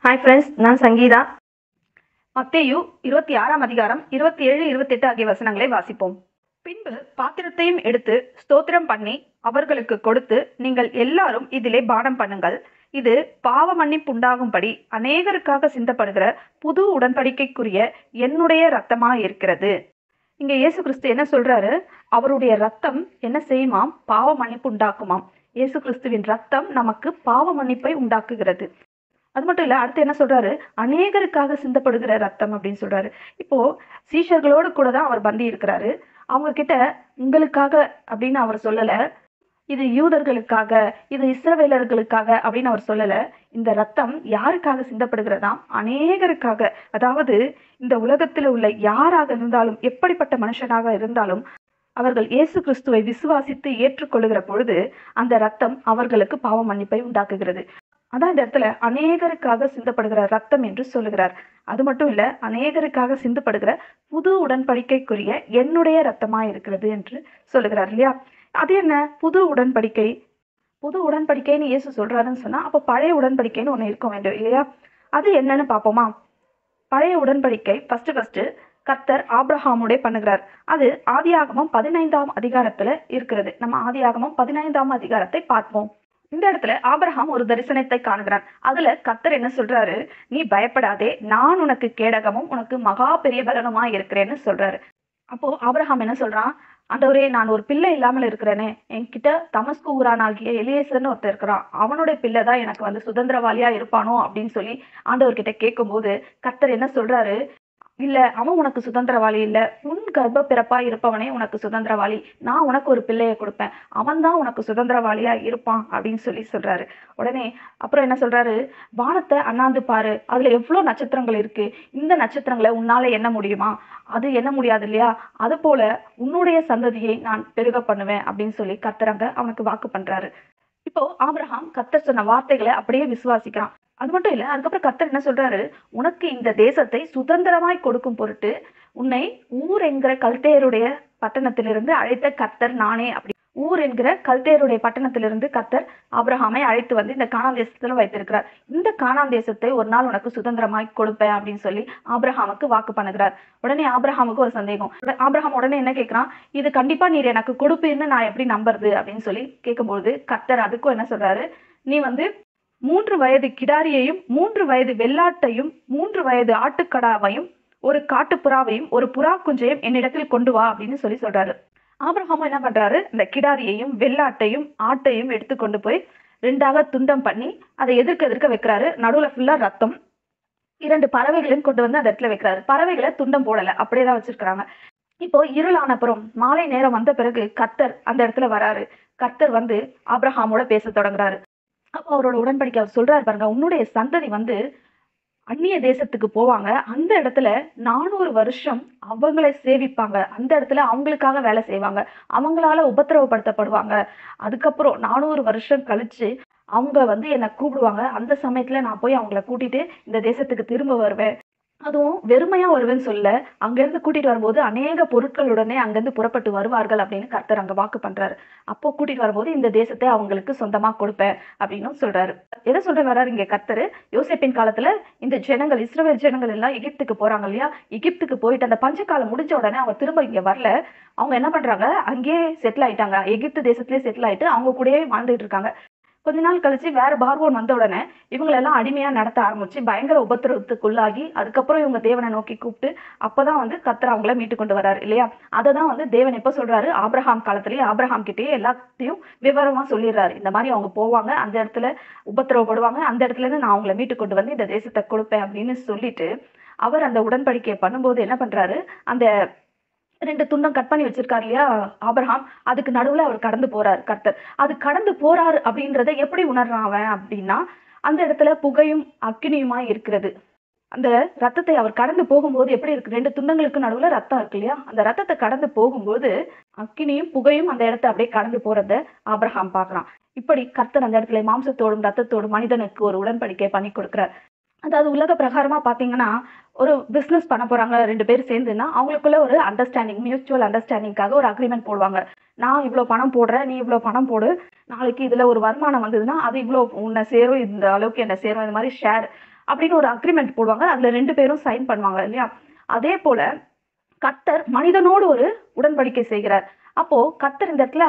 Hi friends, நான் சங்கீதா. மத்தேயு 26ஆம் அதிகாரம் 27, 28 ஆகிய வசனங்களை வாசிப்போம். பின்பு பாத்திரத்தையும் எடுத்து ஸ்தோத்திரம் பண்ணி அவர்களுக்கு கொடுத்து, நீங்கள் எல்லாரும் இதிலே பானம் பண்ணுங்கள். இது பாவ மன்னிப்புண்டாகும்படி அநேகருக்காக சிந்தப்படுகிற புது உடன்படிக்கைக்குரிய என்னுடைய இரத்தமாய் இருக்கிறது. இங்க இயேசு கிறிஸ்து என்ன சொல்றாரு? அவருடைய ரத்தம் என்ன செய்யுமாம்? பாவ மன்னிப்பு உண்டாக்குமாம். இயேசு கிறிஸ்துவின் ரத்தம் நமக்கு பாவ மன்னிப்பை உண்டாக்குகிறது. அது மட்டும் இல்ல, அடுத்து என்ன சொல்றாரு? அநேகருக்காக சிந்தப்படுகிற ரத்தம் அப்படின்னு சொல்றாரு. இப்போ சீஷர்களோடு கூட தான் அவர் பந்தி இருக்கிறாரு. அவங்க கிட்ட உங்களுக்காக அப்படின்னு அவர் சொல்லல. இது யூதர்களுக்காக, இது இஸ்ரவேலர்களுக்காக அப்படின்னு அவர் சொல்லல. இந்த ரத்தம் யாருக்காக சிந்தப்படுகிறதாம்? அநேகருக்காக. அதாவது இந்த உலகத்தில் உள்ள யாராக இருந்தாலும், எப்படிப்பட்ட மனுஷனாக இருந்தாலும், அவர்கள் இயேசு கிறிஸ்துவை விசுவாசித்து ஏற்றுக்கொள்ளுகிற பொழுது அந்த ரத்தம் அவர்களுக்கு பாவ மன்னிப்பை உண்டாக்குகிறது. அதான் இந்த இடத்துல அநேகருக்காக சிந்தப்படுகிற ரத்தம் என்று சொல்லுகிறார். அது மட்டும் இல்ல, அநேகருக்காக சிந்தப்படுகிற புது உடன்படிக்கைக்குரிய என்னுடைய ரத்தமாய் இருக்கிறது என்று சொல்லுகிறார் இல்லையா? அது என்ன புது உடன்படிக்கை? புது உடன்படிக்கைன்னு இயேசு சொல்றாருன்னு சொன்னா, அப்ப பழைய உடன்படிக்கைன்னு ஒண்ணு இருக்க வேண்டும் இல்லையா? அது என்னன்னு பாப்போமா? பழைய உடன்படிக்கை ஃபர்ஸ்ட் கர்த்தர் ஆபிரகாமுடைய பண்ணுகிறார். அது ஆதியாகமம் 15ஆம் அதிகாரத்துல இருக்கிறது. நம்ம ஆதியாகமம் 15ஆம் அதிகாரத்தை பார்ப்போம். இந்த இடத்துல ஆபிரகாம் ஒரு தரிசனத்தை காணுகிறான். அதுல கர்த்தர் என்ன சொல்றாரு? நீ பயப்படாதே, நான் உனக்கு கேடகமும் உனக்கு மகா பெரிய பலனுமா இருக்கிறேன்னு சொல்றாரு. அப்போ ஆபிரகாம் என்ன சொல்றான்? ஆண்டவரே, நான் ஒரு பிள்ளை இல்லாமல் இருக்கிறேனே, என்கிட்ட தமஸ்கு ஊரானாகிய எலியேசர்னு ஒருத்தர் இருக்கிறான், அவனுடைய பிள்ளை தான் எனக்கு சுதந்திரவாளியா இருப்பானோ அப்படின்னு சொல்லி ஆண்டவர்கிட்ட கேட்கும்போது கர்த்தர் என்ன சொல்றாரு? இல்ல, அவன் உனக்கு சுதந்திரவாளி இல்ல, உன் கர்ப்ப பிறப்பா இருப்பவனே உனக்கு சுதந்திரவாளி. நான் உனக்கு ஒரு பிள்ளைய கொடுப்பேன், அவன் தான் உனக்கு சுதந்திரவாளியா இருப்பான் அப்படின்னு சொல்றாரு. உடனே அப்புறம் என்ன சொல்றாரு? வானத்தை அண்ணாந்து பாரு, அதுல எவ்வளவு நட்சத்திரங்கள் இருக்கு, இந்த நட்சத்திரங்களை உன்னால எண்ண முடியுமா? அது எண்ண முடியாது இல்லையா? அது போல உன்னுடைய சந்ததியை நான் பெருக பண்ணுவேன் அப்படின்னு சொல்லி கர்த்தர் அவனுக்கு வாக்கு பண்றாரு. இப்போ ஆபிரகாம் கர்த்தர் சொன்ன வார்த்தைகளை அப்படியே விசுவாசிக்கிறான். அது மட்டும் இல்ல, அதுக்கப்புறம் கர்த்தர் என்ன சொல்றாரு? உனக்கு இந்த தேசத்தை சுதந்திரமாய் கொடுக்கும் பொருட்டு உன்னை ஊர் என்கிற கல்தேயருடைய பட்டணத்திலிருந்து அழைத்த கர்த்தர் நானே. அப்படி ஊர் என்கிற கல்தேயருடைய பட்டணத்திலிருந்து கர்த்தர் ஆபிரகாமை அழைத்து வந்து இந்த கானான் தேசத்துல வைத்திருக்கிறார். இந்த கானான் தேசத்தை ஒரு நாள் உனக்கு சுதந்திரமாய் கொடுப்பேன் அப்படின்னு சொல்லி ஆபிரகாமுக்கு வாக்கு பண்ணுகிறார். உடனே ஆபிரகாமுக்கு ஒரு சந்தேகம். ஆபிரகாம் உடனே என்ன கேட்கிறான்? இது கண்டிப்பா நீர் எனக்கு கொடுப்பீர்னு நான் எப்படி நம்புறது அப்படின்னு சொல்லி கேட்கும்போது கர்த்தர் அதுக்கும் என்ன சொல்றாரு? நீ 3 வயது கிடாரியையும் 3 வயது வெள்ளாட்டையும் 3 வயது ஆட்டுக்கடாவையும் ஒரு காட்டுப்புறாவையும் ஒரு புறா குஞ்சையும் என்னிடத்தில் கொண்டு வா அப்படின்னு சொல்றாரு. ஆபிரகாமும் என்ன பண்றாரு? இந்த கிடாரியையும் வெள்ளாட்டையும் ஆட்டையும் எடுத்து கொண்டு போய் 2ஆக துண்டம் பண்ணி அதை எதிர்க்க வைக்கிறாரு. நடுவுல ஃபுல்லா ரத்தம். 2 பறவைகளையும் கொண்டு வந்து அந்த இடத்துல வைக்கிறாரு. பறவைகளை துண்டம் போடல, அப்படியேதான் வச்சிருக்கிறாங்க. இப்போ இருளானப்புறம் மாலை நேரம் வந்த பிறகு கர்த்தர் அந்த இடத்துல வராரு. கர்த்தர் வந்து ஆபிரகாமோட பேச தொடங்குறாரு. அப்போ அவரோட உடன்படிக்கை அவர் சொல்றாரு பாருங்க, உன்னுடைய சந்ததி அந்நிய தேசத்துக்கு போவாங்க, அந்த இடத்துல 400 வருஷம் அவங்களை சேவிப்பாங்க, அந்த இடத்துல அவங்களுக்காக வேலை செய்வாங்க, அவங்களால உபத்திரவப்படுத்தப்படுவாங்க. அதுக்கப்புறம் 400 வருஷம் கழிச்சு அவங்க என்னை கூப்பிடுவாங்க. அந்த சமயத்துல நான் போய் அவங்கள கூட்டிட்டு இந்த தேசத்துக்கு திரும்ப வருவேன். அதுவும் வெறுமையா வருவேன்னு சொல்ல, அங்கிருந்து கூட்டிட்டு வரும்போது அநேக பொருட்களுடனே அங்கிருந்து புறப்பட்டு வருவார்கள் அப்படின்னு கர்த்தர் அங்க வாக்கு பண்றாரு. அப்போ கூட்டிட்டு வரும்போது இந்த தேசத்தை அவங்களுக்கு சொந்தமா கொடுப்பேன் அப்படின்னு சொல்றாரு. எதை சொல்ற வர்றாரு இங்க கர்த்தரு? யோசேப்பின் காலத்துல இந்த ஜனங்கள், இஸ்ரவேல் ஜனங்கள் எல்லாம் எகிப்துக்கு போறாங்க இல்லையா? எகிப்துக்கு போயிட்டு அந்த பஞ்சகாலம் முடிஞ்ச உடனே அவங்க திரும்ப இங்க வரல. அவங்க என்ன பண்றாங்க? அங்கேயே செட்டில் ஆயிட்டாங்க. எகிப்து தேசத்திலேயே செட்டில் ஆயிட்டு அவங்க கூடயே வாழ்ந்துட்டு இருக்காங்க. கொஞ்ச நாள் கழிச்சு வேற பார்வோன் வந்த உடனே இவங்களெல்லாம் அடிமையா நடத்த ஆரம்பிச்சு பயங்கர உபத்திரவத்துக்குள்ளாகி அதுக்கப்புறம் இவங்க தேவனை நோக்கி கூப்பிட்டு அப்பதான் கர்த்தர் அவங்கள மீட்டு கொண்டு வர்றாரு இல்லையா? அததான் தேவன் எப்ப சொல்றாரு? ஆபிரகாம் காலத்திலேயே ஆபிரகாம் கிட்டேயே எல்லாத்தையும் விவரமா சொல்லிடுறாரு. இந்த மாதிரி அவங்க போவாங்க, அந்த இடத்துல உபத்திரவப்படுவாங்க, அந்த இடத்துல இருந்து நான் அவங்களை மீட்டு கொண்டு வந்து இந்த தேசத்தை கொடுப்பேன் அப்படின்னு சொல்லிட்டு அவர் அந்த உடன்படிக்கையை பண்ணும்போது என்ன பண்றாரு? அந்த 2 துண்டம் கட் பண்ணி வச்சிருக்காரு இல்லையா ஆபிரகாம், அதுக்கு நடுவுல அவர் கடந்து போறாரு கர்த்தர். அது கடந்து போறாரு அப்படின்றத எப்படி உணர்றான் அவன் அப்படின்னா, அந்த இடத்துல புகையும் அக்கினியுமாய் இருக்கிறது. அந்த ரத்தத்தை அவர் கடந்து போகும்போது எப்படி இருக்கு? 2 துண்டங்களுக்கு நடுவுல ரத்தம் இருக்கு இல்லையா? அந்த ரத்தத்தை கடந்து போகும்போது அக்கினியும் புகையும் அந்த இடத்தை அப்படியே கடந்து போறத ஆபிரகாம் பாக்குறான். இப்படி கர்த்தர் அந்த இடத்துல மாம்சத்தோடும் ரத்தத்தோடும் மனிதனுக்கு ஒரு உடன்படிக்கை பண்ணி கொடுக்கிறார். அதாவது உலக பிரகாரமா பாத்தீங்கன்னா, ஒரு பிசினஸ் பண்ண போறாங்க 2 பேர் சேர்ந்துன்னா அவங்களுக்குள்ள ஒரு அண்டர்ஸ்டாண்டிங், மியூச்சுவல் அண்டர்ஸ்டாண்டிங்காக ஒரு அக்ரிமெண்ட் போடுவாங்க. நான் இவ்வளவு பணம் போடுறேன், நீ இவ்வளவு பணம் போடு, நாளைக்கு இதுல ஒரு வருமானம் வந்ததுன்னா அது இவ்வளவு உன்னை சேரும், இந்த அளவுக்கு என்ன சேரும், இந்த மாதிரி ஷேர் அப்படின்னு ஒரு அக்ரிமெண்ட் போடுவாங்க. அதுல 2 பேரும் சைன் பண்ணுவாங்க இல்லையா? அதே போல கர்த்தர் மனிதனோடு ஒரு உடன்படிக்கை செய்கிறார். அப்போ கர்த்தர் இந்த இடத்துல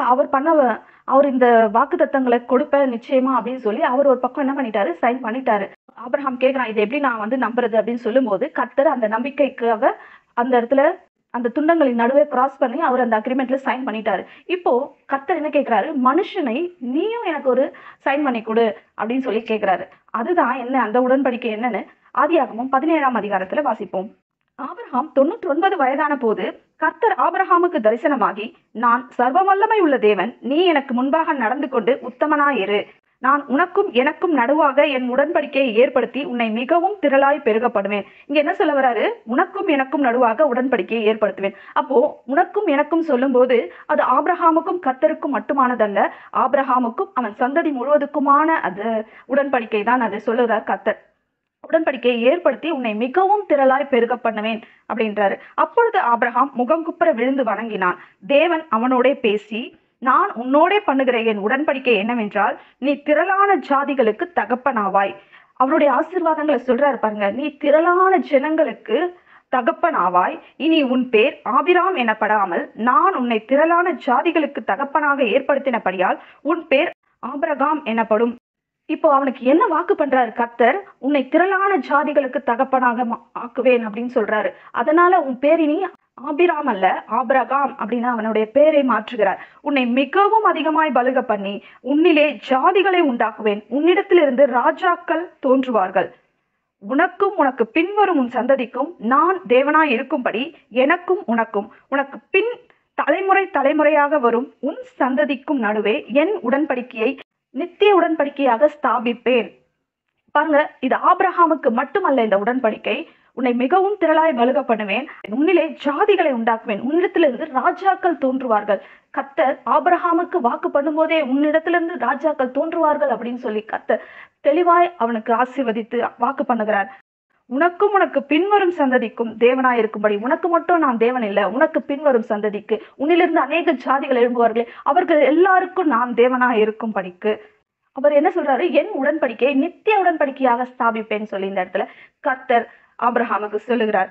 அவர் இந்த வாக்குத்தத்தங்களை கொடுப்பேன் நிச்சயமா அப்படின்னு சொல்லி அவர் ஒரு பக்கம் என்ன பண்ணிட்டாரு, சைன் பண்ணிட்டாரு. ஆபிரகாம் கேட்கிறான், இதை எப்படி நான் நம்புறது அப்படின்னு சொல்லும்போது கர்த்தர் அந்த நம்பிக்கைக்காக அந்த இடத்துல அந்த துண்டங்களின் நடுவே கிராஸ் பண்ணி அவர் அந்த அக்ரிமெண்ட்ல சைன் பண்ணிட்டாரு. இப்போ கர்த்தர் என்ன கேட்கிறாரு, மனுஷனை நீயும் எனக்கு ஒரு சைன் பண்ணி கொடு அப்படின்னு சொல்லி கேட்கிறாரு. அதுதான் என்ன அந்த உடன்படிக்கை என்னன்னு ஆதியாகமம் 17ஆம் அதிகாரத்துல வாசிப்போம். ஆபிரகாம் 99 வயதான போது கர்த்தர் ஆபிரகாமுக்கு தரிசனமாகி, நான் சர்வ வல்லமை உள்ள தேவன், நீ எனக்கு முன்பாக நடந்து கொண்டு உத்தமனாயிரு. நான் உனக்கும் எனக்கும் நடுவாக என் உடன்படிக்கையை ஏற்படுத்தி உன்னை மிகவும் திரளாய் பெருகப்படுவேன். இங்க என்ன சொல்ல வராரு, உனக்கும் எனக்கும் நடுவாக உடன்படிக்கையை ஏற்படுத்துவேன். அப்போ உனக்கும் எனக்கும் சொல்லும் போது அது ஆபிரகாமுக்கும் கர்த்தருக்கும் மட்டுமானதல்ல, ஆபிரகாமுக்கும் அவன் சந்ததி முழுவதுக்குமான அது உடன்படிக்கை தான் அது சொல்லுறார் கர்த்தர். உடன்படிக்கையை ஏற்படுத்தி உன்னை மிகவும் திரளாய் பெருக பண்ணுவேன் அப்படின்றாரு. அப்பொழுது ஆபிரகாம் முகங்குப்புற விழுந்து வணங்கினான். தேவன் அவனோட பேசி, நான் உன்னோடே பண்ணுகிற என் உடன்படிக்கை என்னவென்றால், நீ திரளான ஜாதிகளுக்கு தகப்பனாவாய். அவருடைய ஆசீர்வாதங்களை சொல்றாரு பாருங்க. நீ திரளான ஜனங்களுக்கு தகப்பனாவாய். இனி உன் பேர் ஆபிராம் எனப்படாமல் நான் உன்னை திரளான ஜாதிகளுக்கு தகப்பனாக ஏற்படுத்தினபடியால் உன் பேர் ஆபிரகாம் எனப்படும். இப்போ அவனுக்கு என்ன வாக்கு பண்றாரு கர்த்தர், உன்னை திரளான ஜாதிகளுக்கு தகப்பனாக ஆக்குவேன் அப்படின்னு சொல்றாரு. அதனால உன் பேரினி ஆபிராம் அல்ல ஆபிரகாம் அப்படின்னு அவனுடைய பேரை மாற்றுகிறார். உன்னை மிகவும் அதிகமாய் பலுக பண்ணி உன்னிலே ஜாதிகளை உண்டாக்குவேன். உன்னிடத்திலிருந்து ராஜாக்கள் தோன்றுவார்கள். உனக்கும் உனக்கு பின்வரும் உன் சந்ததிக்கும் நான் தேவனாய் இருக்கும்படி எனக்கும் உனக்கும் உனக்கு பின் தலைமுறை தலைமுறையாக வரும் உன் சந்ததிக்கும் நடுவே என் உடன்படிக்கையை நித்திய உடன்படிக்கையாக ஸ்தாபிப்பேன். பாருங்க, இது ஆபிரகாமுக்கு மட்டுமல்ல இந்த உடன்படிக்கை. உன்னை மிகவும் திரளாய் பலுக பண்ணுவேன், உன்னிலே ஜாதிகளை உண்டாக்குவேன், உன்னிடத்திலிருந்து ராஜாக்கள் தோன்றுவார்கள். கர்த்தர் ஆபிரகாமுக்கு வாக்கு பண்ணும்போதே உன்னிடத்திலிருந்து ராஜாக்கள் தோன்றுவார்கள் அப்படின்னு சொல்லி கர்த்தர் தெளிவாய் அவனுக்கு ஆசீர்வதித்து வாக்கு பண்ணுகிறார். உனக்கும் உனக்கு பின்வரும் சந்ததிக்கும் தேவனாய் இருக்கும்படி, உனக்கு மட்டும் நான் தேவன் இல்லை, உனக்கு பின்வரும் சந்ததிக்கு உன்னிலிருந்து அநேக ஜாதிகள் எழும்புவார்களே அவர்கள் எல்லாருக்கும் நான் தேவனாய் இருக்கும்படிக்கு அவர் என்ன சொல்றாரு, என் உடன்படிக்கையை நித்திய உடன்படிக்கையாக ஸ்தாபிப்பேன்னு சொல்லி இந்த இடத்துல கர்த்தர் ஆபிரகாமுக்கு சொல்லுகிறார்.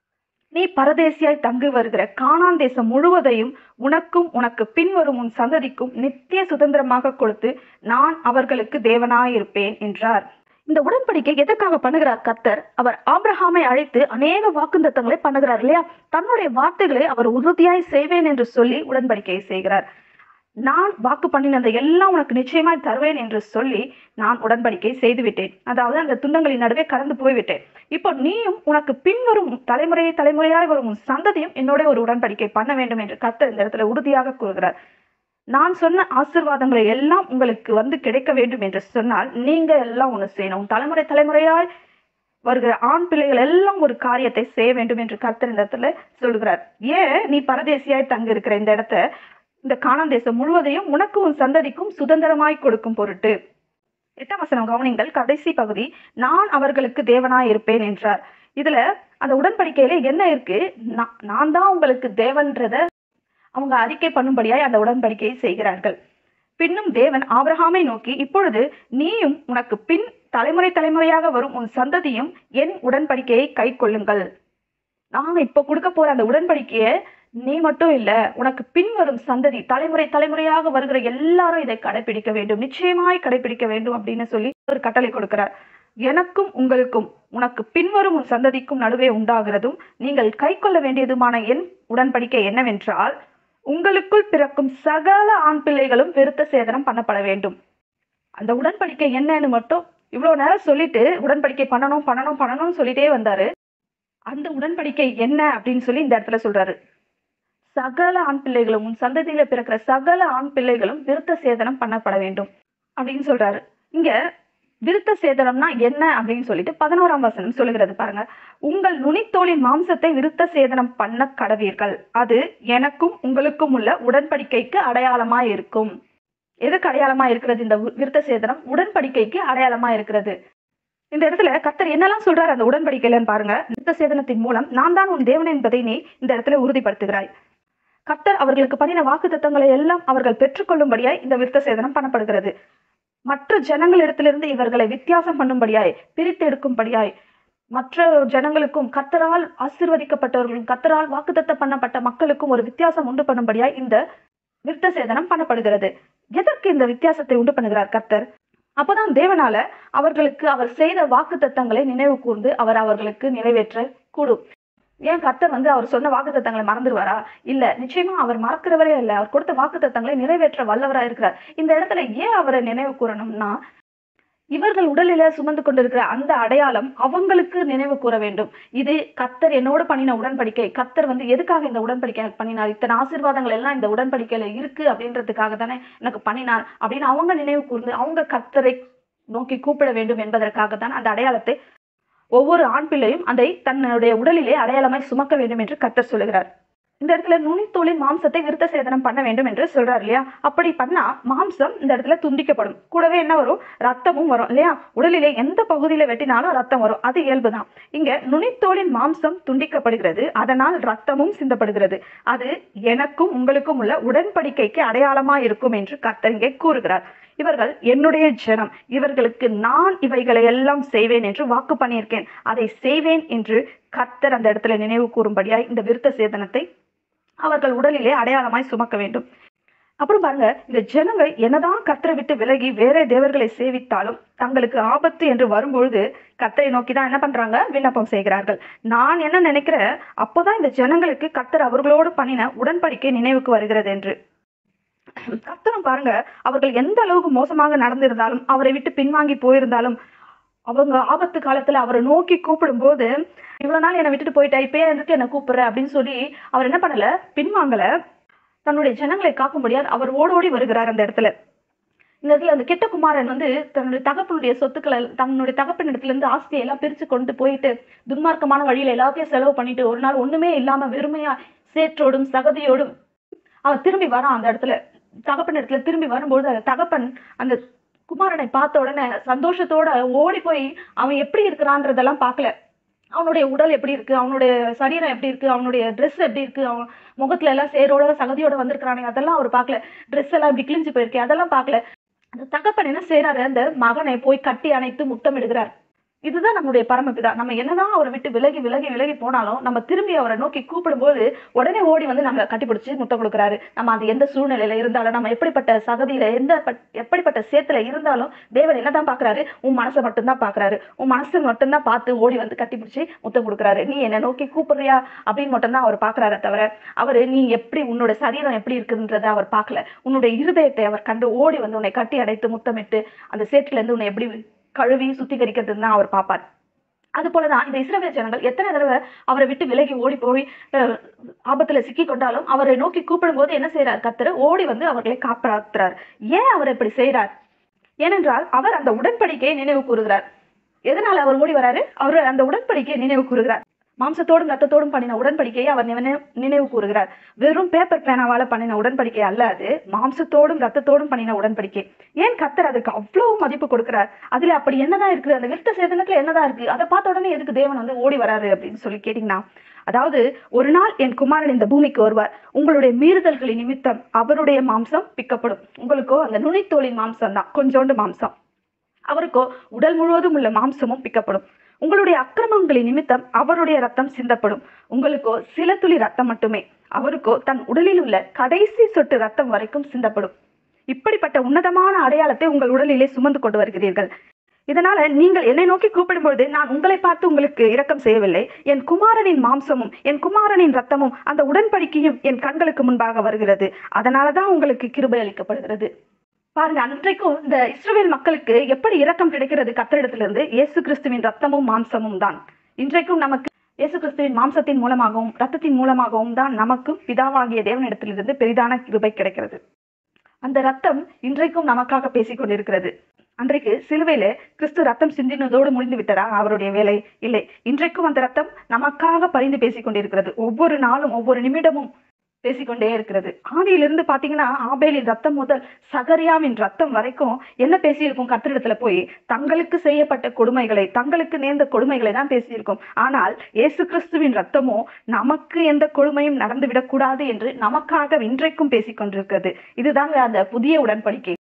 நீ பரதேசியாய் தங்கி வருகிற கானான் தேசம் முழுவதையும் உனக்கும் உனக்கு பின்வரும் உன் சந்ததிக்கும் நித்திய சுதந்திரமாக கொடுத்து நான் அவர்களுக்கு தேவனாயிருப்பேன் என்றார். இந்த உடன்படிக்கை எதற்காக பண்ணுகிறார் கர்த்தர், அவர் ஆபிரகாமை அழைத்து அநேக வாக்குத்தத்தங்களை பண்ணுகிறார் இல்லையா? தன்னுடைய வார்த்தைகளை அவர் உறுதியாய் செய்வேன் என்று சொல்லி உடன்படிக்கையை செய்கிறார். நான் வாக்கு பண்ணினதை எல்லாம் உனக்கு நிச்சயமாய் தருவேன் என்று சொல்லி நான் உடன்படிக்கை செய்து விட்டேன். அதாவது அந்த துண்டங்களின் நடுவே கடந்து போய்விட்டேன். இப்போ நீயும் உனக்கு பின்வரும் தலைமுறையாய் வரும் உன் சந்ததியும் என்னோட ஒரு உடன்படிக்கை பண்ண வேண்டும் என்று கர்த்தர் இந்த இடத்துல உறுதியாக கூறுகிறார். நான் சொன்ன ஆசீர்வாதங்களை எல்லாம் உங்களுக்கு கிடைக்க வேண்டும் என்று சொன்னால் நீங்க எல்லாம் ஒண்ணு செய்யணும். தலைமுறையாய் வருகிற ஆண் பிள்ளைகள் எல்லாம் ஒரு காரியத்தை செய்ய வேண்டும் என்று கர்த்தர் இந்த இடத்துல சொல்கிறார். ஏன் நீ பரதேசியாய் தங்க இருக்கிற இந்த இடத்த, இந்த கானான் தேசம் முழுவதையும் உனக்கு உன் சந்ததிக்கும் சுதந்திரமாய் கொடுக்கும் பொருட்டு. 8ஆம் வசனம் கவனிங்கள், கடைசி பகுதி, நான் அவர்களுக்கு தேவனாய் இருப்பேன் என்றார். இதுல அந்த உடன்படிக்கையில என்ன இருக்கு, நான் தான் உங்களுக்கு தேவன்றத அவங்க அறிக்கை பண்ணும்படியாய் அந்த உடன்படிக்கையை செய்கிறார்கள். பின்னும் தேவன் ஆபிரகாமை நோக்கி, இப்பொழுது நீயும் உனக்கு பின் தலைமுறையாக வரும் உன் சந்ததியும் என் உடன்படிக்கையை கை கொள்ளுங்கள். நாங்க இப்ப கொடுக்க போற அந்த உடன்படிக்கையை நீ மட்டும் இல்ல, உனக்கு பின் வரும் சந்ததி தலைமுறையாக வருகிற எல்லாரும் இதை கடைபிடிக்க வேண்டும், நிச்சயமாய் கடைபிடிக்க வேண்டும் அப்படின்னு சொல்லி ஒரு கட்டளை கொடுக்கிறார். எனக்கும் உங்களுக்கும் உனக்கு பின்வரும் உன் சந்ததிக்கும் நடுவே உண்டாகிறதும் நீங்கள் கை கொள்ள வேண்டியதுமான என் உடன்படிக்கை என்னவென்றால், உங்களுக்குள் பிறக்கும் சகல ஆண் பிள்ளைகளும் விருத்த சேதனம் பண்ணப்பட வேண்டும். அந்த உடன்படிக்கை என்னன்னு மட்டும் இவ்வளவு நேரம் சொல்லிட்டு உடன்படிக்கை பண்ணணும்னு சொல்லிட்டே வந்தாரு. அந்த உடன்படிக்கை என்ன அப்படின்னு சொல்லி இந்த இடத்துல சொல்றாரு, சகல ஆண் பிள்ளைகளும், உன் சந்ததியில பிறக்கிற சகல ஆண் பிள்ளைகளும் விருத்த சேதனம் பண்ணப்பட வேண்டும் அப்படின்னு சொல்றாரு. இங்க விருத்த சேதனம்னா என்ன அப்படின்னு சொல்லிட்டு 11ஆம் வசனம் சொல்லுகிறது பாருங்க. உங்கள் நுனித்தோலின் மாம்சத்தை விருத்த சேதனம் பண்ண கடவீர்கள், அது எனக்கும் உங்களுக்கும் உள்ள உடன்படிக்கைக்கு அடையாளமாய் இருக்கும். எதுக்கு அடையாளமா இருக்கிறது இந்த விருத்த சேதனம்? உடன்படிக்கைக்கு அடையாளமா இருக்கிறது. இந்த இடத்துல கர்த்தர் என்னெல்லாம் சொல்றாரு அந்த உடன்படிக்கையிலன்னு பாருங்க. விருத்த சேதனத்தின் மூலம் நான் தான் உன் தேவன் என்பதை நீ இந்த இடத்துல உறுதிப்படுத்துகிறாய். கர்த்தர் அவர்களுக்கு பண்ணின வாக்குத்தத்தங்களை எல்லாம் அவர்கள் பெற்றுக்கொள்ளும்படியாய் இந்த விருத்த சேதனம் பண்ணப்படுகிறது. மற்ற ஜனங்களிடத்திலிருந்து இவர்களை வித்தியாசம் பண்ணும்படியாய், பிரித்து எடுக்கும்படியாய், மற்ற ஜனங்களுக்கும் கர்த்தரால் ஆசீர்வதிக்கப்பட்டவர்களும் கர்த்தரால் வாக்குத்தத்தம் பண்ணப்பட்ட மக்களுக்கும் ஒரு வித்தியாசம் உண்டு பண்ணும்படியாய் இந்த விருத்த சேதனம் பண்ணப்படுகிறது. எதற்கு இந்த வித்தியாசத்தை உண்டு பண்ணுகிறார் கர்த்தர்? அப்பதான் தேவனால அவர்களுக்கு அவர் செய்த வாக்குத்தத்தங்களை நினைவு கூர்ந்து அவர் அவர்களுக்கு நிறைவேற்ற கூடும். ஏன் கர்த்தர் அவர் சொன்ன வாக்குத்தத்தங்களை மறந்துடுவாரா? இல்ல, நிச்சயமா அவர் மறக்கிறவரே இல்ல. அவர் கொடுத்த வாக்குத்தத்தங்களை நிறைவேற்ற வல்லவரா இருக்கிறார். இந்த இடத்துல ஏன் அவரை நினைவு கூறணும்னா, இவர்கள் உடலில சுமந்து கொண்டிருக்கிற அந்த அடையாளம் அவங்களுக்கு நினைவு கூற வேண்டும். இது கர்த்தர் என்னோடு பண்ணின உடன்படிக்கை. கர்த்தர் எதுக்காக இந்த உடன்படிக்கை எனக்கு பண்ணினார்? இத்தனை ஆசீர்வாதங்கள் எல்லாம் இந்த உடன்படிக்கையில இருக்கு அப்படின்றதுக்காக தானே எனக்கு பண்ணினார் அப்படின்னு அவங்க நினைவு கூர்ந்து அவங்க கர்த்தரை நோக்கி கூப்பிட வேண்டும் என்பதற்காக தான் அந்த அடையாளத்தை ஒவ்வொரு ஆண் பிள்ளையும் அதை தன்னுடைய உடலிலே அடையாளமாய் சுமக்க வேண்டும் என்று கர்த்தர் சொல்லுகிறார். இந்த இடத்துல நுனித்தோலின் மாம்சத்தை விருத்த சேதனம் பண்ண வேண்டும் என்று சொல்றாரு இல்லையா? அப்படி பண்ணா மாம்சம் இந்த இடத்துல துண்டிக்கப்படும். கூடவே என்ன வரும்? ரத்தமும் வரும் இல்லையா? உடலிலே எந்த பகுதியில வெட்டினாலும் ரத்தம் வரும். அது இயல்புதான். இங்க நுனித்தோலின் மாம்சம் துண்டிக்கப்படுகிறது, அதனால் ரத்தமும் சிந்தப்படுகிறது. அது எனக்கும் உங்களுக்கும் உள்ள உடன்படிக்கைக்கு அடையாளமா இருக்கும் என்று கர்த்தர் இங்கே கூறுகிறார். இவர்கள் என்னுடைய ஜனம், இவர்களுக்கு நான் இவைகளை எல்லாம் செய்வேன் என்று வாக்கு பண்ணியிருக்கேன், அதை செய்வேன் என்று கர்த்தர் அந்த இடத்துல நினைவு கூறும்படியாய் இந்த விருத்த சேதனத்தை அவர்கள் உடலிலே அடையாளமாய் சுமக்க வேண்டும். அப்புறம் பாருங்க, இந்த ஜனங்கள் என்னதான் கர்த்தரை விட்டு விலகி வேற தேவர்களை சேவித்தாலும் தங்களுக்கு ஆபத்து என்று வரும்பொழுது கர்த்தரை நோக்கி தான் என்ன பண்றாங்க? விண்ணப்பம் செய்கிறார்கள். நான் என்ன நினைக்கிறேன், அப்போதான் இந்த ஜனங்களுக்கு கர்த்தர் அவர்களோடு பண்ணின உடன்படிக்கை நினைவுக்கு வருகிறது என்று. கர்த்தரும் பாருங்க, அவர்கள் எந்த அளவுக்கு மோசமாக நடந்திருந்தாலும், அவரை விட்டு பின்வாங்கி போயிருந்தாலும், அவங்க ஆபத்து காலத்துல அவரை நோக்கி கூப்பிடும் போது, இவ்வளவு நாள் என்னை விட்டுட்டு போயிட்டா, இப்ப எதுக்கு என்ன கூப்பிடுற அப்படின்னு சொல்லி அவர் என்ன பண்ணல? பின்வாங்கல. தன்னுடைய ஜனங்களை காக்கும்படியா அவர் ஓடோடி வருகிறார். அந்த இடத்துல இந்த இடத்துல அந்த கெட்ட குமாரன் தன்னுடைய தகப்பனுடைய சொத்துக்களை, தன்னுடைய தகப்பனிடத்துல இருந்து ஆஸ்தியை எல்லாம் பிரிச்சு கொண்டு போயிட்டு துன்மார்க்கமான வழியில எல்லாத்தையும் செலவு பண்ணிட்டு ஒரு நாள் ஒண்ணுமே இல்லாம வெறுமையா சேற்றோடும் சகதியோடும் அவன் திரும்பி வரான். அந்த இடத்துல தகப்பன் இடத்துல திரும்பி வரும்போது அந்த தகப்பன் அந்த குமாரனை பார்த்த உடனே சந்தோஷத்தோட ஓடி போய் அவன் எப்படி இருக்கிறான்றதெல்லாம் பார்க்கல. அவனுடைய உடல் எப்படி இருக்கு, அவனுடைய சரீரம் எப்படி இருக்கு, அவனுடைய ட்ரெஸ் எப்படி இருக்கு, அவன் முகத்துல எல்லாம் சேரோட சகதியோட வந்திருக்கிறானே அதெல்லாம் அவர் பார்க்கல. ட்ரெஸ் எல்லாம் இப்படி கிழிஞ்சு போயிருக்கு அதெல்லாம் பார்க்கல. அந்த தகப்பன் என்ன செய்யறாரு? அந்த மகனை போய் கட்டி அணைத்து முத்தமிடுகிறார். இதுதான் நம்முடைய பரமபிதா. நம்ம என்னதான் அவரை விட்டு விலகி விலகி விலகி போனாலும் நம்ம திரும்பி அவரை நோக்கி கூப்பிடும் போது உடனே ஓடி நம்மளை கட்டிப்பிடிச்சு முத்தம் கொடுக்குறாரு. நம்ம அது எந்த சூழ்நிலையில இருந்தாலும், நம்ம எப்படிப்பட்ட சகதியில எப்படிப்பட்ட சேத்துல இருந்தாலும் தேவன் என்னதான் பாக்குறாரு? உன் மனசை மட்டும்தான் பாக்குறாரு. உன் மனசை மட்டும்தான் பார்த்து ஓடி கட்டிப்பிடிச்சு முத்தம் கொடுக்குறாரு. நீ என்ன நோக்கி கூப்பிடுறியா அப்படின்னு மட்டும்தான் அவர் பாக்குறாரு. தவிர அவரு நீ எப்படி, உன்னோட சரீரம் எப்படி இருக்குன்றத அவர் பார்க்கல. உன்னுடைய இருதயத்தை அவர் கண்டு ஓடி உன்னை கட்டி அடைத்து முத்தமிட்டு அந்த சேற்றுல இருந்து உன்னை எப்படி கழுவி சுத்திகரிக்கிறதுன்னு தான் அவர் பார்ப்பார். அது போலதான் இந்த இஸ்ரவேல் ஜனங்கள் எத்தனை தடவை அவரை விட்டு விலகி ஓடி போய் ஆபத்துல சிக்கி கொண்டாலும் அவரை நோக்கி கூப்பிடும் போது என்ன செய்யறார்? கர்த்தர் ஓடி அவர்களை காப்பாற்றுறார். ஏன் அவர் இப்படி செய்யறார்? ஏனென்றால் அவர் அந்த உடன்படிக்கையை நினைவு கூறுகிறார். எதனால அவர் ஓடி வராரு? அவர் அந்த உடன்படிக்கையை நினைவு கூறுகிறார். மாம்சத்தோடும் ரத்தத்தோடும் பண்ணின உடன்படிக்கையை அவர் நினைவு கூறுகிறார். வெறும் பேப்பர் பேனாவால பண்ணின உடன்படிக்கை அல்ல, அது மாம்சத்தோடும் ரத்தத்தோடும் பண்ணின உடன்படிக்கை. ஏன் கர்த்தர் அதுக்கு அவ்வளவு மதிப்பு கொடுக்கிறார்? அதுல அப்படி என்னதான் இருக்கு? அந்த விருத்த சேதனத்துல என்னதான் இருக்கு? அதை பார்த்த உடனே எதுக்கு தேவன் ஓடி வராரு அப்படின்னு சொல்லி கேட்டீங்கன்னா, அதாவது ஒரு நாள் என் குமாரன் இந்த பூமிக்கு வருவார், உங்களுடைய மீறுதல்களின் நிமித்தம் அவருடைய மாம்சம் பிக்கப்படும். உங்களுக்கோ அந்த நுனித்தோலின் மாம்சம் தான், கொஞ்சோண்டு மாம்சம். அவருக்கோ உடல் முழுவதும் உள்ள மாம்சமும் பிக்கப்படும். உங்களுடைய அக்கிரமங்களின் நிமித்தம் அவருடைய ரத்தம் சிந்தப்படும். உங்களுக்கோ சில துளி ரத்தம் மட்டுமே, அவருக்கோ தன் உடலில் உள்ள கடைசி சொட்டு ரத்தம் வரைக்கும் சிந்தப்படும். இப்படிப்பட்ட உன்னதமான அடையாளத்தை உங்கள் உடலிலே சுமந்து கொண்டு வருகிறீர்கள். இதனால நீங்கள் என்னை நோக்கி கூப்பிடும்பொழுது நான் உங்களை பார்த்து உங்களுக்கு இரக்கம் செய்யவில்லை. என் குமாரனின் மாம்சமும் என் குமாரனின் ரத்தமும் அந்த உடன்படிக்கையும் என் கண்களுக்கு முன்பாக வருகிறது. அதனாலதான் உங்களுக்கு கிருபை அளிக்கப்படுகிறது. பாருங்க, அன்றைக்கும் இந்த இஸ்ரவேல் மக்களுக்கு எப்படி இரக்கம் கிடைக்கிறது? கர்த்தரிடத்திலிருந்து இயேசு கிறிஸ்துவின் ரத்தமும் மாம்சமும் தான். இன்றைக்கும் நமக்கு இயேசு கிறிஸ்துவின் மாம்சத்தின் மூலமாகவும் ரத்தத்தின் மூலமாகவும் தான் நமக்கும் பிதாவாகிய தேவனிடத்திலிருந்து பெரிதான கிருபை கிடைக்கிறது. அந்த ரத்தம் இன்றைக்கும் நமக்காக பேசிக் கொண்டிருக்கிறது. அன்றைக்கு சிலுவையில கிறிஸ்து ரத்தம் சிந்தினதோடு முடிந்து விட்டதா அவருடைய வேலை? இல்லை. இன்றைக்கும் அந்த ரத்தம் நமக்காக பரிந்து பேசிக் கொண்டிருக்கிறது. ஒவ்வொரு நாளும் ஒவ்வொரு நிமிடமும் பேசிக்கொண்டே இருக்கிறது. ஆதியிலிருந்து பாத்தீங்கன்னா ஆபேலின் ரத்தம் முதல் சகரியாவின் ரத்தம் வரைக்கும் என்ன பேசியிருக்கும்? கர்த்தரிடத்துல போய் தங்களுக்கு செய்யப்பட்ட கொடுமைகளை, தங்களுக்கு நேர்ந்த கொடுமைகளை தான் பேசியிருக்கும். ஆனால் இயேசு கிறிஸ்துவின் ரத்தமோ நமக்கு எந்த கொடுமையும் நடந்துவிடக் கூடாது என்று நமக்காக இன்றைக்கும் பேசிக்கொண்டிருக்கிறது. இதுதாங்க அந்த புதிய உடன்படிக்கை.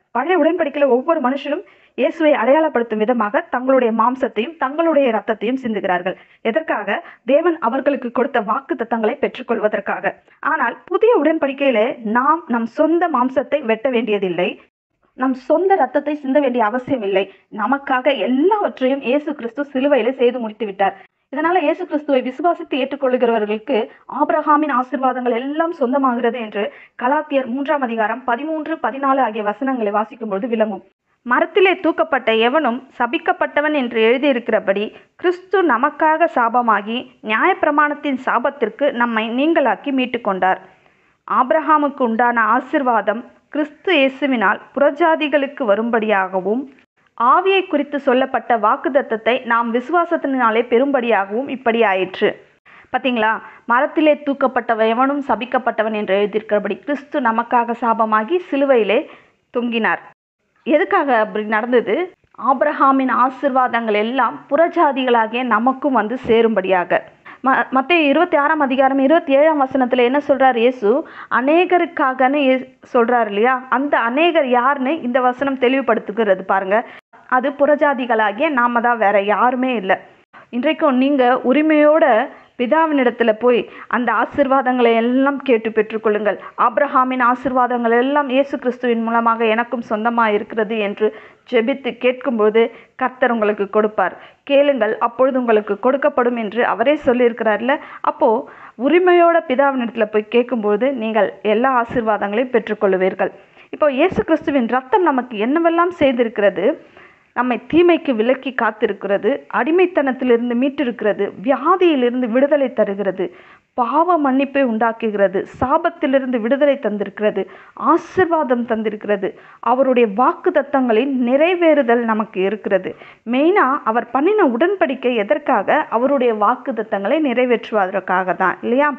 பழைய உடன்படிக்கையில் ஒவ்வொரு மனுஷரும் இயேசுவை அடையாளப்படுத்தும் விதமாக தங்களுடைய மாம்சத்தையும் தங்களுடைய இரத்தத்தையும் சிந்துகிறார்கள். எதற்காக? தேவன் அவர்களுக்கு கொடுத்த வாக்கு தத்தங்களை பெற்றுக்கொள்வதற்காக. ஆனால் புதிய உடன்படிக்கையிலே நாம் நம் சொந்த மாம்சத்தை வெட்ட வேண்டியதில்லை, நம் சொந்த ரத்தத்தை சிந்த வேண்டிய அவசியம் இல்லை. நமக்காக எல்லாவற்றையும் இயேசு கிறிஸ்து சிலுவையிலே செய்து முடித்து விட்டார். இதனால இயேசு கிறிஸ்துவை விசுவாசித்து ஏற்றுக்கொள்கிறவர்களுக்கு ஆபிரகாமின் ஆசீர்வாதங்கள் எல்லாம் சொந்தமாகிறது என்று கலாத்தியர் 3ஆம் அதிகாரம் 13, 14 ஆகிய வசனங்களை வாசிக்கும் பொழுது விளங்கும். மரத்திலே தூக்கப்பட்ட எவனும் சபிக்கப்பட்டவன் என்று எழுதியிருக்கிறபடி கிறிஸ்து நமக்காக சாபமாகி நியாயப்பிரமாணத்தின் சாபத்திற்கு நம்மை நீங்களாக்கி மீட்டு கொண்டார். ஆபிரகாமுக்கு உண்டான ஆசீர்வாதம் கிறிஸ்து இயேசுவினால் புறஜாதிகளுக்கு வரும்படியாகவும் ஆவியை குறித்து சொல்லப்பட்ட வாக்குத்தத்தத்தை நாம் விசுவாசத்தினாலே பெறும்படியாகவும் இப்படி ஆயிற்று. பார்த்தீங்களா? மரத்திலே தூக்கப்பட்டவன் எவனும் சபிக்கப்பட்டவன் என்று எழுதியிருக்கிறபடி கிறிஸ்து நமக்காக சாபமாகி சிலுவையிலே தொங்கினார். எதுக்காக அப்படி நடந்தது? ஆபிரகாமின் ஆசீர்வாதங்கள் எல்லாம் புறஜாதிகளாகிய நமக்கும் வந்து சேரும்படியாக. மத்தேயு 26ஆம் அதிகாரம் 27ஆம் வசனத்தில் என்ன சொல்றார் இயேசு? அநேகருக்காகன்னு சொல்றாரு இல்லையா? அந்த அநேகர் யாருன்னு இந்த வசனம் தெளிவுபடுத்துகிறது பாருங்க. அது புறஜாதிகளாகிய நாம தான், வேற யாருமே இல்லை. இன்றைக்கும் நீங்க உரிமையோட பிதாவினிடத்துல போய் அந்த ஆசீர்வாதங்களை எல்லாம் கேட்டு பெற்றுக்கொள்ளுங்கள். ஆபிரகாமின் ஆசீர்வாதங்கள் எல்லாம் இயேசு கிறிஸ்துவின் மூலமாக எனக்கும் சொந்தமாக இருக்கிறது என்று ஜெபித்து கேட்கும்போது கர்த்தர் உங்களுக்கு கொடுப்பார். கேளுங்கள், அப்பொழுது உங்களுக்கு கொடுக்கப்படும் என்று அவரே சொல்லியிருக்கிறார்ல. அப்போ உரிமையோட பிதாவினிடத்துல போய் கேட்கும்போது நீங்கள் எல்லா ஆசீர்வாதங்களையும் பெற்றுக்கொள்ளுவீர்கள். இப்போ இயேசு கிறிஸ்துவின் ரத்தம் நமக்கு என்னவெல்லாம் செய்திருக்கிறது? நம்மை தீமைக்கு விலக்கி காத்திருக்கிறது, அடிமைத்தனத்திலிருந்து மீட்டிருக்கிறது, வியாதியிலிருந்து விடுதலை தருகிறது, பாவ மன்னிப்பை உண்டாக்குகிறது, சாபத்திலிருந்து விடுதலை தந்திருக்கிறது, ஆசீர்வாதம் தந்திருக்கிறது. அவருடைய வாக்கு தத்தங்களின் நிறைவேறுதல் நமக்கு இருக்கிறது. மெயினாக அவர் பண்ணின உடன்படிக்கை எதற்காக? அவருடைய வாக்கு தத்தங்களை நிறைவேற்றுவதற்காக தான், இல்லையா?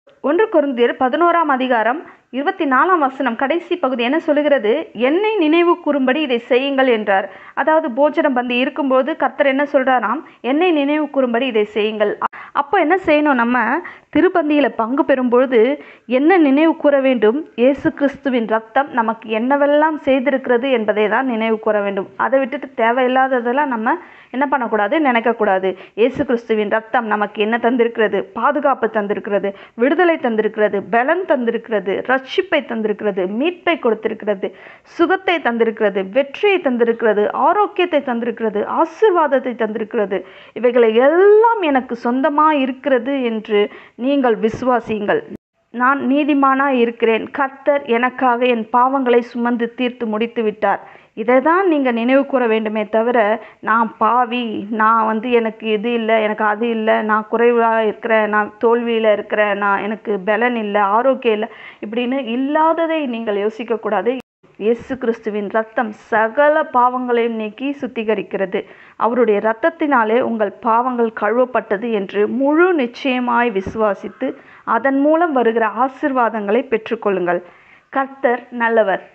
1 கொரிந்தியர் 11ஆம் அதிகாரம் 24ஆம் வசனம் கடைசி பகுதி என்ன சொல்லுகிறது? என்னை நினைவு கூறும்படி இதை செய்யுங்கள் என்றார். அதாவது போஜனம் பந்தி இருக்கும்போது கர்த்தர் என்ன சொல்றாராம்? என்னை நினைவு கூறும்படி இதை செய்யுங்கள். அப்போ என்ன செய்யணும்? நம்ம திருப்பந்தியில் பங்கு பெறும்பொழுது என்ன நினைவு கூற வேண்டும்? இயேசு கிறிஸ்துவின் ரத்தம் நமக்கு என்னவெல்லாம் செய்திருக்கிறது என்பதை தான் நினைவு கூற வேண்டும். அதை விட்டுட்டு தேவையில்லாததெல்லாம் நம்ம என்ன பண்ணக்கூடாது? நினைக்கக்கூடாது. இயேசு கிறிஸ்துவின் ரத்தம் நமக்கு என்ன தந்திருக்கிறது? பாதுகாப்பு தந்திருக்கிறது, விடுதலை தந்திருக்கிறது, பலன் தந்திருக்கிறது, ரட்சிப்பை தந்திருக்கிறது, மீட்பை கொடுத்திருக்கிறது, சுகத்தை தந்திருக்கிறது, வெற்றியை தந்திருக்கிறது, ஆரோக்கியத்தை தந்திருக்கிறது, ஆசீர்வாதத்தை தந்திருக்கிறது. இவைகளை எல்லாம் எனக்கு சொந்தமாக இருக்கிறது என்று நீங்கள் விசுவாசியுங்கள். நான் நீதிமானாய் இருக்கிறேன், கர்த்தர் எனக்காக என் பாவங்களை சுமந்து தீர்த்து முடித்து விட்டார். இதை தான் நீங்கள் நினைவு கூற வேண்டுமே தவிர, நான் பாவி, நான் எனக்கு இது இல்லை, எனக்கு அது இல்லை, நான் குறைவாக இருக்கிறேன், நான் தோல்வியில் இருக்கிறேன், எனக்கு பலன் இல்லை, ஆரோக்கியம் இல்லை, இப்படின்னு இல்லாததை நீங்கள் யோசிக்கக்கூடாது. இயேசு கிறிஸ்துவின் ரத்தம் சகல பாவங்களையும் நீக்கி சுத்திகரிக்கிறது. அவருடைய இரத்தத்தினாலே உங்கள் பாவங்கள் கழுவப்பட்டது என்று முழு நிச்சயமாய் விசுவாசித்து அதன் மூலம் வருகிற ஆசீர்வாதங்களை பெற்றுக்கொள்ளுங்கள். கர்த்தர் நல்லவர்.